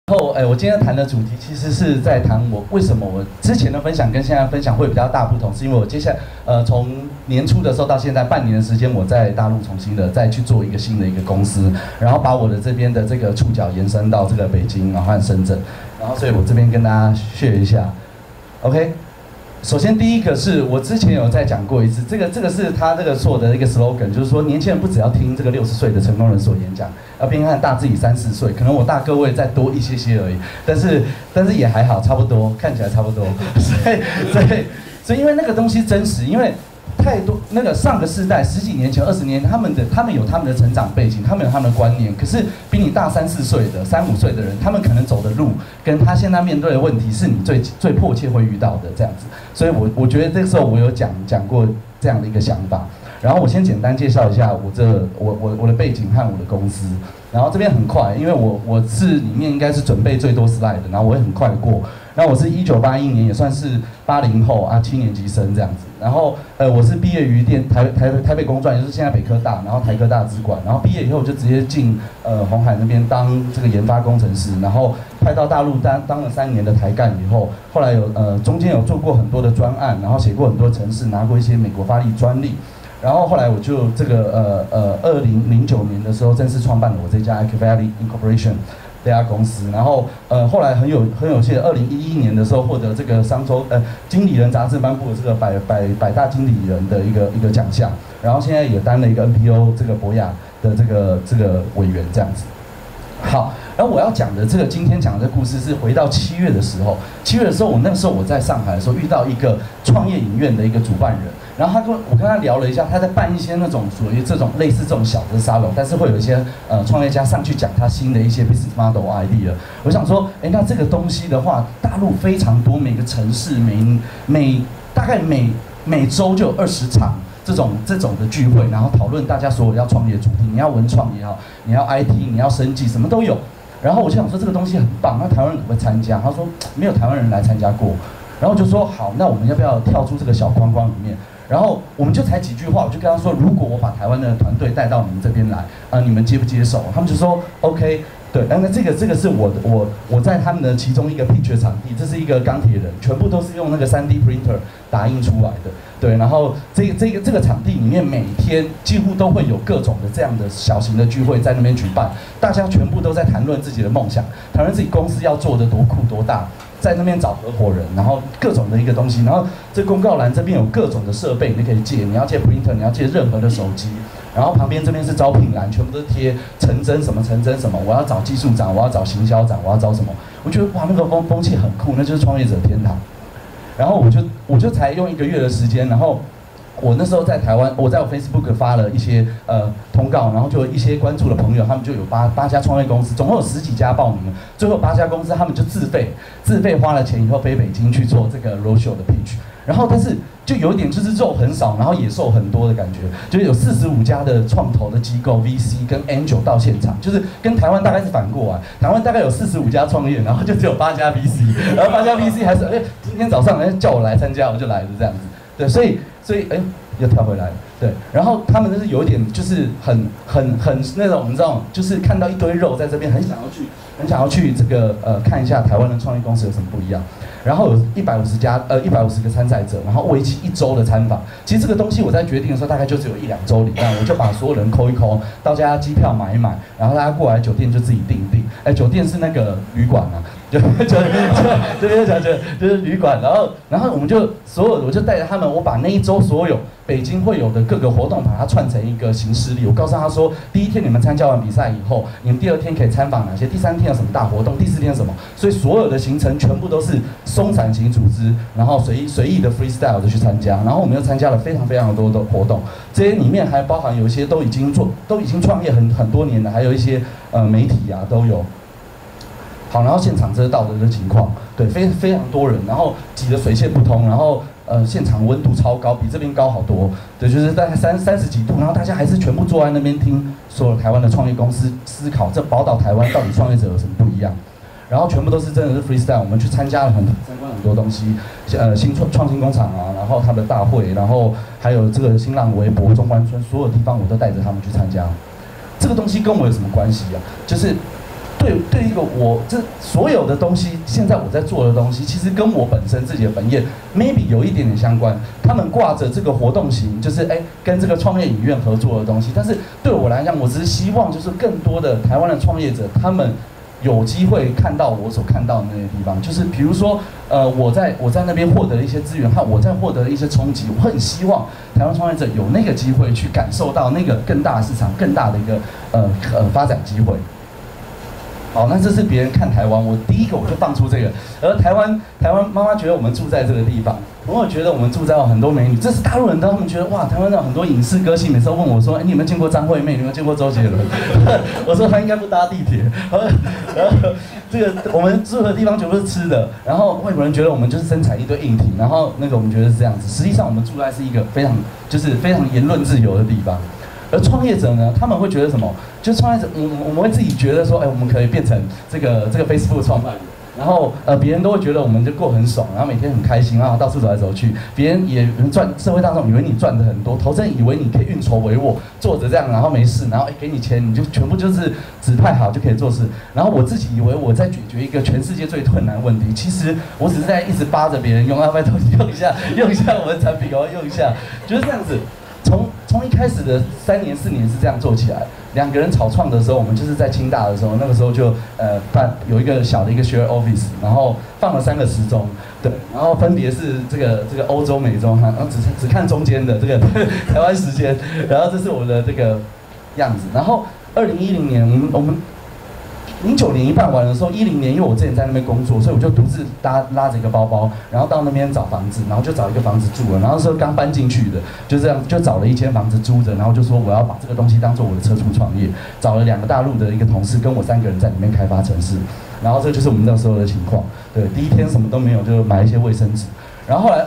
然后，我今天谈的主题其实是在谈我为什么我之前的分享跟现在分享会比较大不同，是因为我接下来从年初的时候到现在半年的时间，我在大陆重新的再去做一个新的一个公司，然后把我的这边的这个触角延伸到这个北京然后和深圳，然后所以我这边跟大家share一下 ，OK。首先，第一个是我之前有在讲过一次，这个是他这个所有的一个 slogan， 就是说年轻人不只要听这个60岁的成功人所演讲，要边看大自己3、4岁，可能我大各位再多一些而已，但是也还好，差不多，看起来差不多，所以因为那个东西真实，因为太多那个上个世代10几年前、20年，他们有他们的成长背景，他们有他们的观念，可是比你大3、4岁的、3、5岁的人，他们可能走的路跟他现在面对的问题，是你最迫切会遇到的这样子。所以我觉得这个时候我有讲过这样的一个想法。然后我先简单介绍一下我的背景和我的公司。然后这边很快，因为我是里面应该是准备最多 slide 的，然后我会很快过。然后我是1981年，也算是80后啊，7年级生这样子。然后我是毕业于台北工专，也就是现在北科大，然后台科大资管。然后毕业以后就直接进鸿海那边当这个研发工程师，然后派到大陆当了3年的台干以后，后来中间有做过很多的专案，然后写过很多程式，拿过一些美国发力专利。然后后来我就这个2009年的时候正式创办了我这家 iQValley Incorporation 这家公司，然后后来很有幸2011年的时候获得这个商周经理人杂志颁布的这个百大经理人的一个奖项，然后现在也担了一个 NPO 这个博雅的这个委员这样子。好，然后我要讲的今天讲的故事是回到7月的时候，我那个时候我在上海的时候遇到一个创业影院的一个主办人，然后我跟他聊了一下，他在办一些那种属于这种类似这种小的沙龙，但是会有一些创业家上去讲他新的一些 business model idea。我想说，那这个东西的话，大陆非常多，每个城市大概每周就有20场。这种的聚会，然后讨论大家所有要创业主题，你要文创也好，你要 IT， 你要生技，什么都有。然后我就想说这个东西很棒，那台湾人可不可以参加？他说没有台湾人来参加过。然后我就说好，那我们要不要跳出这个小框框里面？然后我们就才几句话，我就跟他说，如果我把台湾的团队带到你们这边来，你们接不接受？他们就说 OK。对，那这个是我在他们的其中一个 pitch 场地，这是一个钢铁人，全部都是用那个3D printer 打印出来的。对，然后这个场地里面每天几乎都会有各种的这样的小型的聚会在那边举办，大家全部都在谈论自己的梦想，谈论自己公司要做的多酷多大，在那边找合伙人，然后各种的一个东西，然后这公告栏这边有各种的设备你可以借，你要借 printer， 你要借任何的手机。然后旁边这边是招聘栏，全部都是贴成真什么，我要找技术长，我要找行销长，我要找什么？我觉得哇，那个风气很酷，那就是创业者天堂。然后我就才用1个月的时间，然后我那时候在台湾，我在我 Facebook 发了一些通告，然后就有一些关注的朋友，他们就有8家创业公司，总共有10几家报名了，最后8家公司他们就自费花了钱以后飞北京去做这个 roadshow 的 pitch， 然后但是就有一点就是肉很少，然后野兽很多的感觉，就是有45家的创投的机构 VC 跟 Angel 到现场，就是跟台湾大概是反过来，台湾大概有45家创业，然后就只有8家 VC， 然后8家 VC 还是今天早上叫我来参加，我就来了这样子，对，所以又跳回来了，对，然后他们就是有一点就是很那种，你知道，就是看到一堆肉在这边，很想要去这个看一下台湾的创业公司有什么不一样。然后有150个参赛者，然后为期1周的参访。其实这个东西我在决定的时候，大概就只有1、2周里面，我就把所有人扣一扣，到家机票买一买，然后大家过来酒店就自己订。酒店是那个旅馆啊，就是旅馆。然后我就带着他们，我把那1周所有北京会有的各个活动，把它串成一个行事历。我告诉他说，第1天你们参加完比赛以后，你们第2天可以参访哪些，第3天有什么大活动，第4天什么。所以所有的行程全部都是松散型组织，然后随意的 freestyle 的去参加。然后我们又参加了非常多的活动，这些里面还包含有一些都已经创业很多年了，还有一些媒体啊都有。好，然后现场这是道德的情况，对，非常多人，然后挤得水泄不通，然后现场温度超高，比这边高好多，对，就是大概30几度，然后大家还是全部坐在那边听所有台湾的创业公司思考这宝岛台湾到底创业者有什么不一样，然后全部都是真的是 freestyle， 我们去参加了相关很多东西，新创新工厂啊，然后他们的大会，然后还有这个新浪微博、中关村，所有地方我都带着他们去参加。这个东西跟我有什么关系啊？就是对一个我这所有的东西，现在我在做的东西，其实跟我本身自己的本业 maybe 有一点点相关。他们挂着这个活动型，就是跟这个创业影院合作的东西，但是对我来讲，我只是希望就是更多的台湾的创业者，他们有机会看到我所看到的那些地方，就是比如说，我在那边获得一些资源，和我在获得一些冲击，我很希望台湾创业者有那个机会去感受到那个更大的市场、更大的一个发展机会。好，那这是别人看台湾，我第一个我就放出这个，而台湾妈妈觉得我们住在这个地方，朋友觉得我们住在很多美女，这是大陆人，他们觉得哇，台湾有很多影视歌星，每次都问我说，你有没有见过张惠妹？你有没有见过周杰伦？我说他应该不搭地铁。然后这个我们住的地方全部是吃的，然后外国人觉得我们就是生产一堆硬体，然后那个我们觉得是这样子，实际上我们住在是一个非常言论自由的地方。而创业者呢，他们会觉得什么？就是创业者，我们会自己觉得说，我们可以变成这个 Facebook 创办人，然后别人都会觉得我们就过很爽，然后每天很开心，然后到处走来走去，别人也赚，社会大众以为你赚的很多，投资人以为你可以运筹帷幄，坐着这样，然后没事，然后给你钱，你就全部就是指派好就可以做事。然后我自己以为我在解决一个全世界最困难的问题，其实我只是在一直扒着别人用，拜托你用一下我的产品，我要用一下，就是这样子。从一开始的3年4年是这样做起来，2个人草创的时候，我们就是在清大的时候，那个时候就有一个小的一个 share office， 然后放了3个时钟，对，然后分别是这个欧洲、美洲，然后只看中间的这个台湾时间，然后这是我们的这个样子。然后2010年我们09年一办完的时候，10年因为我之前在那边工作，所以我就独自拉着一个包包，然后到那边找房子，然后就找一个房子住了。然后那时候刚搬进去的，就这样就找了一间房子租着，然后就说我要把这个东西当做我的车出创业，找了2个大陆的一个同事，跟我3个人在里面开发城市。然后这就是我们那时候的情况。对，第一天什么都没有，就买一些卫生纸。然后后来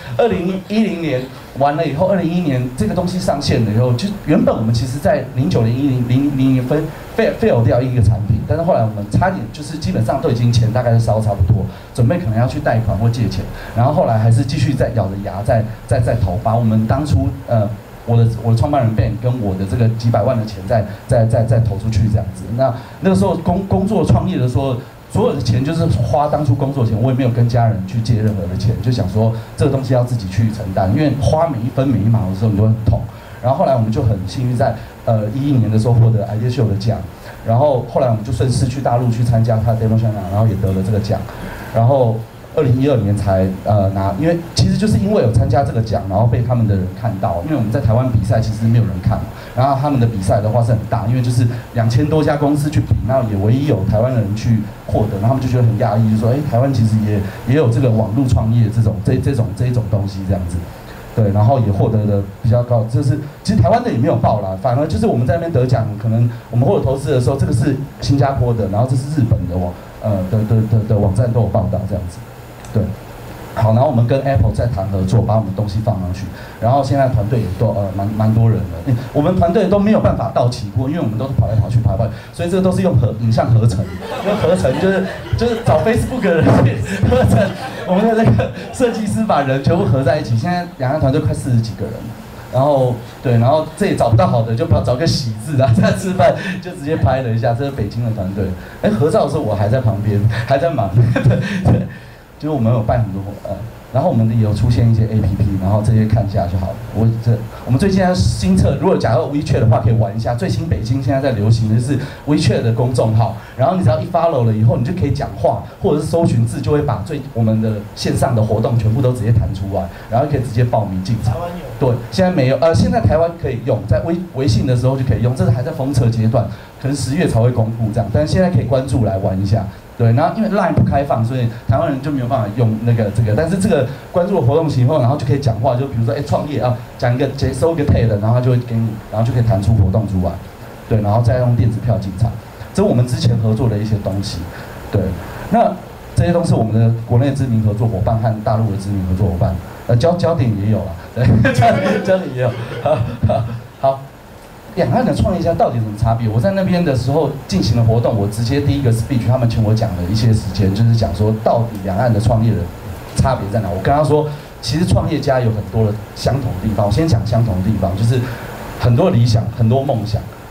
2010年完了以后，2011年这个东西上线了以后，就原本我们其实在09年、10年fail 掉一个产品，但是后来我们差点就是基本上都已经钱大概是烧差不多，准备可能要去贷款或借钱，然后后来还是继续再咬着牙再投，把我们当初我的创办人 Ben 跟我的这个几百万的钱再投出去这样子。那个时候工作创业的时候，所有的钱就是花当初工作钱，我也没有跟家人去借任何的钱，就想说这个东西要自己去承担，因为花每一分每一毛的时候你都会很痛。然后后来我们就很幸运在11年的时候获得 Idea Show 的奖，然后后来我们就顺势去大陆去参加他的 Demo China， 然后也得了这个奖，然后2012年才拿，因为其实就是因为有参加这个奖，然后被他们的人看到，因为我们在台湾比赛其实没有人看，然后他们的比赛的话是很大，因为就是2000多家公司去比，然后也唯一有台湾人去获得，然后他们就觉得很讶异，就说台湾其实也有这个网络创业这一种东西这样子。对，然后也获得的比较高，就是其实台湾的也没有报啦，反而就是我们在那边得奖，可能我们获得投资的时候，这个是新加坡的，然后这是日本的的网站都有报道这样子，对。好，然后我们跟 Apple 在谈合作，把我们东西放上去，然后现在团队也都蛮多人的，我们团队都没有办法到齐过，因为我们都是跑来跑去，所以这个都是用影像合成，用合成就是找 Facebook 的人合成，我们的那个设计师把人全部合在一起，现在两个团队快40几个人。然后对，然后这也找不到好的，就找个喜字啊，在吃饭就直接拍了一下，这是北京的团队。合照的时候我还在旁边，还在忙，对。就是我们有办很多然后我们也有出现一些 APP， 然后这些看一下就好了。我们最近新测，如果假如 WeChat 的话，可以玩一下。最新北京现在在流行的是 WeChat 的公众号，然后你只要一 follow 了以后，你就可以讲话，或者是搜寻字，就会把我们的线上的活动全部都直接弹出来，然后可以直接报名进场。台湾有？对，现在没有，现在台湾可以用，在微信的时候就可以用，这是还在封测阶段，可能10月才会公布这样，但是现在可以关注来玩一下。对，然后因为 Line 不开放，所以台湾人就没有办法用这个。但是这个关注了活动以后，然后就可以讲话，就比如说创业啊，讲一个收一个 tag， 然后他就会给你，然后就可以弹出活动出来。对，然后再用电子票进场，这是我们之前合作的一些东西。对，那这些都是我们的国内知名合作伙伴和大陆的知名合作伙伴。焦点也有了，对，焦点也有。好。两岸的创业家到底有什么差别？我在那边的时候进行了活动，我直接第一个 speech， 他们请我讲了一些时间，就是讲说到底两岸的创业的差别在哪。我跟他说，其实创业家有很多的相同的地方。我先讲相同的地方，就是很多理想、很多梦想，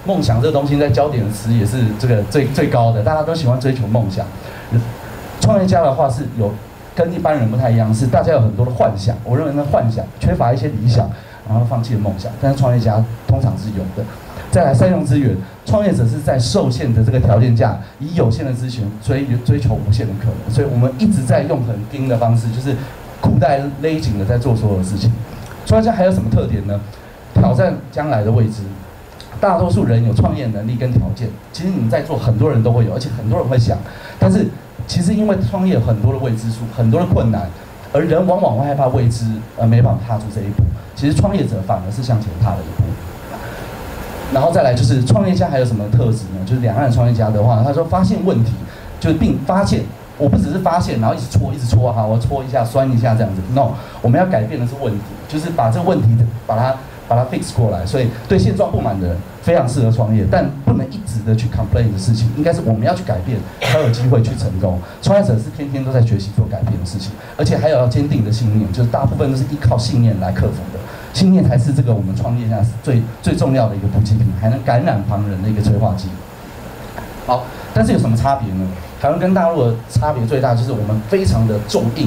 梦想这个东西在焦点词也是这个最高的，大家都喜欢追求梦想。创业家的话是有跟一般人不太一样，是大家有很多的幻想。我认为那幻想缺乏一些理想，然后放弃了梦想。但是创业家通常是有的。再来善用资源，创业者是在受限的这个条件下，以有限的资源追求无限的可能。所以我们一直在用很盯的方式，就是裤带勒紧的在做所有的事情。创业家还有什么特点呢？挑战将来的未知。大多数人有创业能力跟条件，其实你们在座很多人都会有，而且很多人会想，但是其实因为创业有很多的未知数，很多的困难，而人往往会害怕未知，而没办法踏出这一步。其实创业者反而是向前踏了一步。然后再来就是创业家还有什么特质呢？就是两岸创业家的话，他说发现问题，就是并发现，我不只是发现，然后一直戳哈，我戳一下酸一下这样子 ，no， 我们要改变的是问题，就是把这个问题把它 fix 过来。所以对现状不满的人非常适合创业，但不能一直的去 complain 的事情，应该是我们要去改变，才有机会去成功。创业者是天天都在学习做改变的事情，而且还有要坚定的信念，就是大部分都是依靠信念来克服的。信念才是这个我们创业下最重要的一个补给品，还能感染旁人的一个催化剂。好，但是有什么差别呢？台湾跟大陆的差别最大就是我们非常的重硬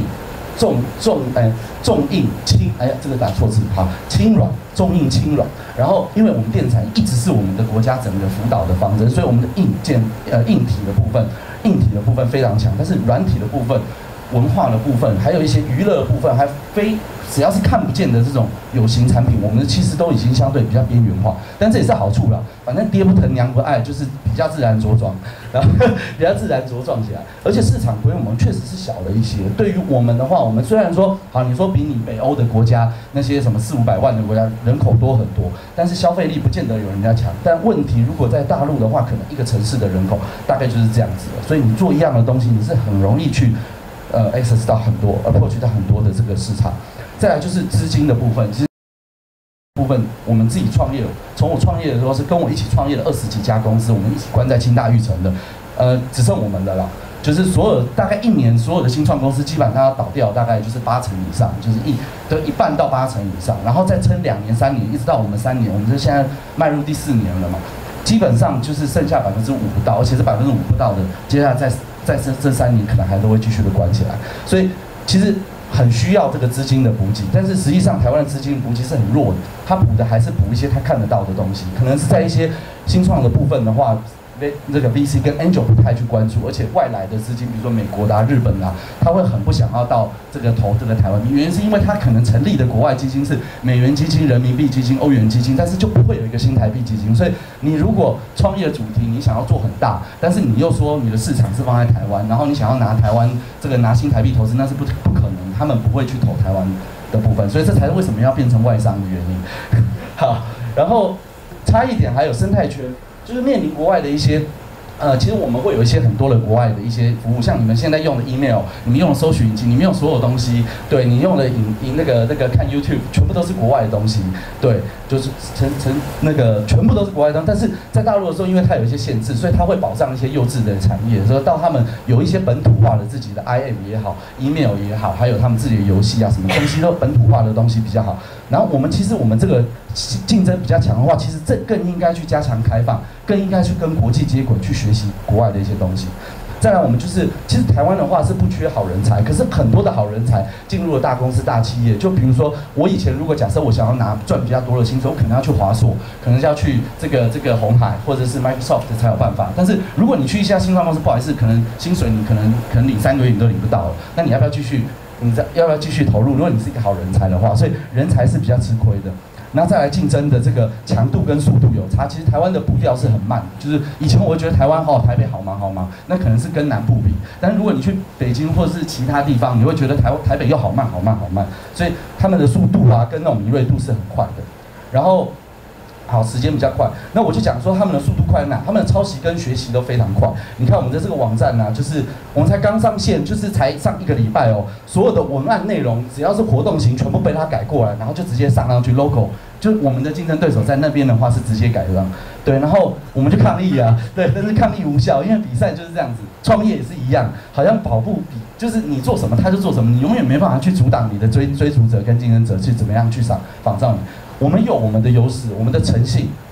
轻，这个打错字，好，轻软，重硬轻软。然后，因为我们电产一直是我们的国家整个辅导的方针，所以我们的硬体的部分非常强，但是软体的部分、文化的部分，还有一些娱乐的部分，只要是看不见的这种有形产品，我们其实都已经相对比较边缘化，但这也是好处啦。反正爹不疼娘不爱，就是比较自然茁壮，然后比较自然茁壮起来。而且市场规模确实是小了一些。对于我们的话，我们虽然说好，你说比你北欧的国家那些什么400-500万的国家人口多很多，但是消费力不见得有人家强。但问题如果在大陆的话，可能一个城市的人口大概就是这样子的，所以你做一样的东西，你是很容易去access 到很多approach 到很多的这个市场。再来就是资金的部分，其实部分我们自己创业，从我创业的时候是跟我一起创业的20几家公司，我们一起关在清大育成的，只剩我们的了。就是大概1年所有的新创公司基本上要倒掉，大概就是80%以上，就是一半到80%以上，然后再撑2年3年，一直到我们3年，我们是现在迈入第4年了嘛，基本上就是剩下5%不到，而且是5%不到的，接下来在这3年可能还都会继续的关起来，所以其实很需要这个资金的补给，但是实际上台湾的资金补给是很弱的，它补的还是补一些它看得到的东西，可能是在一些新创的部分的话，这个 VC 跟 Angel 不太去关注，而且外来的资金，比如说美国的啊、日本啊，他会很不想要到投这个台湾，原因是因为他可能成立的国外基金是美元基金、人民币基金、欧元基金，但是就不会有一个新台币基金，所以你如果创业主题你想要做很大，但是你又说你的市场是放在台湾，然后你想要拿台湾拿新台币投资，那是不可能，他们不会去投台湾的部分，所以这才是为什么要变成外商的原因。好，然后差异点还有生态圈。就是面临国外的一些，其实我们会有一些很多的国外的一些服务，像你们现在用的 email， 你们用的搜寻引擎，你们用所有东西，对你用的那个看 YouTube， 全部都是国外的东西，对，就是全部都是国外的东西。但是在大陆的时候，因为它有一些限制，所以它会保障一些优质的产业，所以到他们有一些本土化的自己的 IM 也好 ，email 也好，还有他们自己的游戏啊，什么东西都本土化的东西比较好。然后我们这个竞争比较强的话，其实这更应该去加强开放，更应该去跟国际接轨，去学习国外的一些东西。再来，我们其实台湾的话是不缺好人才，可是很多的好人才进入了大公司、大企业。就比如说，我以前如果假设我想要赚比较多的薪水，我可能要去华硕，可能要去这个鸿海或者是 Microsoft 才有办法。但是如果你去一家新创公司，不好意思，可能薪水你可能领3个月你都领不到了，那你要不要继续？要不要继续投入？如果你是一个好人才的话，所以人才是比较吃亏的。然后再来竞争的这个强度跟速度有差，其实台湾的步调是很慢，就是以前我会觉得台湾台北好忙，那可能是跟南部比。但是如果你去北京或是其他地方，你会觉得台北又好慢，所以他们的速度啊跟那种敏锐度是很快的。然后好，时间比较快，那我就讲说他们的速度快在哪？他们的抄袭跟学习都非常快。你看我们的这个网站呢，就是我们才刚上线，就是才上1个礼拜哦，所有的文案内容只要是活动型，全部被他改过来，然后就直接上去 logo。就我们的竞争对手在那边的话是直接改的，对，然后我们就抗议啊，对，但是抗议无效，因为比赛就是这样子，创业也是一样，好像跑步比就是你做什么他就做什么，你永远没办法去阻挡你的追逐者跟竞争者去怎么样去仿照你。我们有我们的优势，我们的诚信，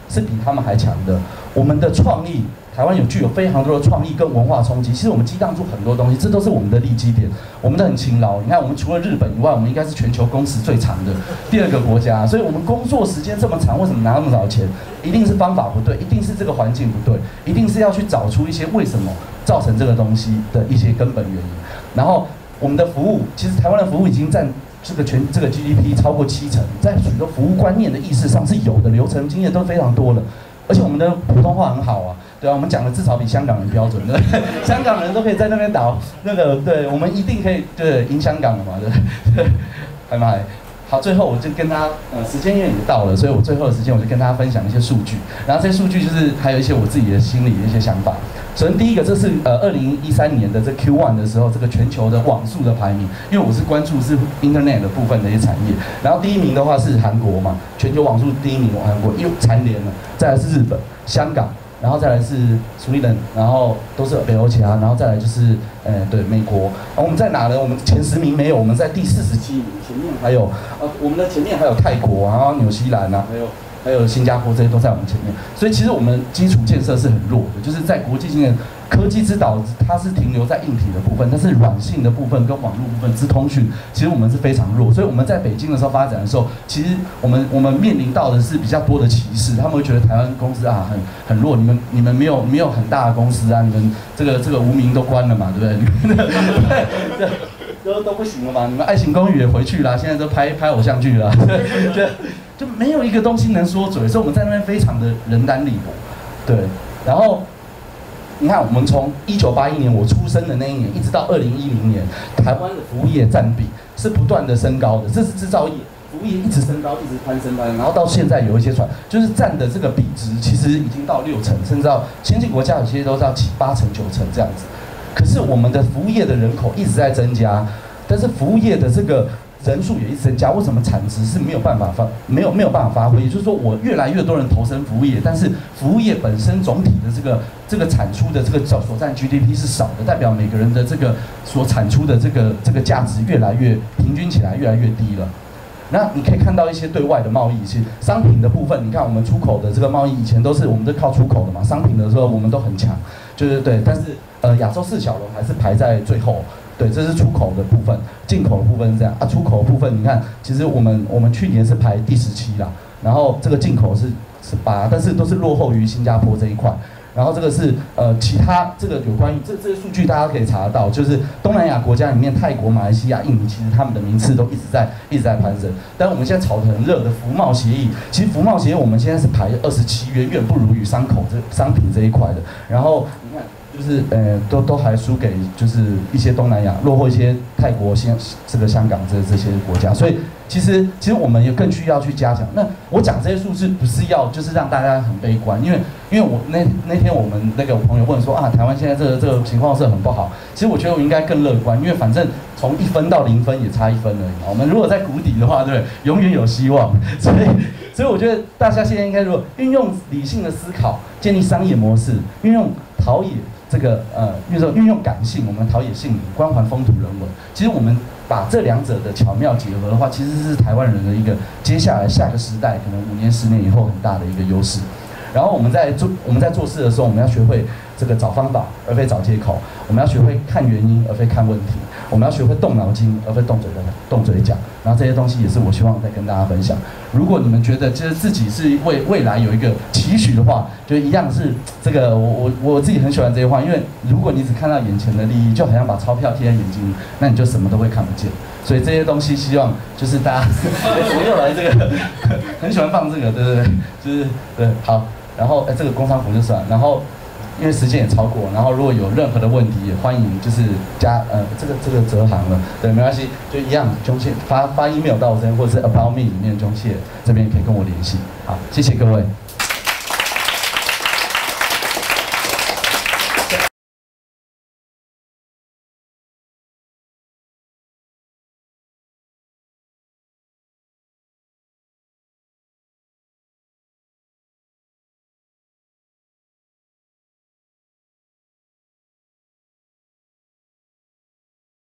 是比他们还强的。我们的创意，台湾具有非常多的创意跟文化冲击。其实我们激荡出很多东西，这都是我们的利基点。我们都很勤劳。你看，我们除了日本以外，我们应该是全球工时最长的第2个国家。所以我们工作时间这么长，为什么拿那么少钱？一定是方法不对，一定是这个环境不对，一定是要去找出一些为什么造成这个东西的一些根本原因。然后我们的服务，其实台湾的服务已经占这个GDP 超过70%，在许多服务观念的意识上是有的，流程经验都非常多了。而且我们的普通话很好啊，对啊，我们讲的至少比香港人标准，对，香港人都可以在那边打那个，对，我们一定可以对赢香港的嘛，对，还蛮好。最后我就跟大家，时间也到了，所以我最后的时间我就跟大家分享一些数据，然后这些数据就是还有一些我自己的心里的一些想法。首先第一个，这是2013年的这 Q1 的时候，这个全球的网速的排名，因为我是关注是 Internet 的部分的一些产业，然后第1名的话是韩国嘛，全球网速第1名韩国又蝉联了，再来是日本、香港，然后再来是苏利人，然后都是北欧其他，然后再来就是对美国，然后我们在哪呢？我们前10名没有，我们在第47名，前面还有我们的前面还有泰国，然后纽西兰啊，还有新加坡，这些都在我们前面，所以其实我们基础建设是很弱的，就是在国际性的科技之岛，它是停留在硬体的部分，但是软性的部分跟网络部分、资通讯，其实我们是非常弱。所以我们在北京的时候发展的时候，其实我们面临到的是比较多的歧视，他们会觉得台湾公司啊很弱，你们没有很大的公司啊，你们这个无名都关了嘛，对不对？对，都不行了嘛，你们爱情公寓也回去啦，现在都拍偶像剧啦，就没有一个东西能说嘴，所以我们在那边非常的人单力薄，对，然后。你看，我们从1981年我出生的那一年，一直到2010年，台湾的服务业占比是不断的升高的。这是制造业，服务业一直升高，一直攀升，然后到现在有一些就是占的这个比值，其实已经到60%，甚至到先进国家有些都到7、8成、9成这样子。可是我们的服务业的人口一直在增加，但是服务业的这个人数也一直增加，为什么产值是没有办法发挥？也就是说，我越来越多人投身服务业，但是服务业本身总体的这个产出的这个所占 GDP 是少的，代表每个人的这个所产出的这个价值平均起来越来越低了。那你可以看到一些对外的贸易，其实商品的部分，你看我们出口的这个贸易以前我们都靠出口的嘛，商品的时候我们都很强，就是对，但是亚洲4小龙还是排在最后。对，这是出口的部分，进口的部分是这样啊。出口的部分，你看，其实我们去年是排第17啦，然后这个进口是18，但是都是落后于新加坡这一块。然后这个是其他这个有关于这些数据大家可以查得到，就是东南亚国家里面，泰国、马来西亚、印尼，其实他们的名次都一直在攀升。但我们现在炒得很热的服贸协议，其实服贸协议我们现在是排27，远远不如于商品这一块的。然后你看。就是都还输给就是一些东南亚落后一些泰国、这个香港这些国家，所以其实我们也更需要去加强。那我讲这些数字不是要就是让大家很悲观，因为我那天我们那个朋友问说啊，台湾现在这个情况是很不好。其实我觉得我应该更乐观，因为反正从1分到0分也差1分而已嘛。我们如果在谷底的话，对不对？永远有希望。所以我觉得大家现在应该如果运用理性的思考，建立商业模式，运用陶冶。运用感性，我们陶冶性灵，关怀风土人文。其实我们把这2者的巧妙结合的话，其实是台湾人的一个接下来下个时代，可能5年、10年以后很大的一个优势。然后我们在做事的时候，我们要学会这个找方法，而非找借口；我们要学会看原因，而非看问题；我们要学会动脑筋，而非动嘴讲。然后这些东西也是我希望再跟大家分享。如果你们觉得其实自己是为未来有一个期许的话，就一样是这个我自己很喜欢这些话，因为如果你只看到眼前的利益，就好像把钞票贴在眼睛里，那你就什么都会看不见。所以这些东西希望就是大家我又来这个很喜欢放这个，对不对？就是对好。然后这个工商服就算，然后因为时间也超过，然后如果有任何的问题，也欢迎就是加这个折行了，对，没关系，就一样，中介发 email 到我这边，或者是 About Me 里面中介这边可以跟我联系。好，谢谢各位。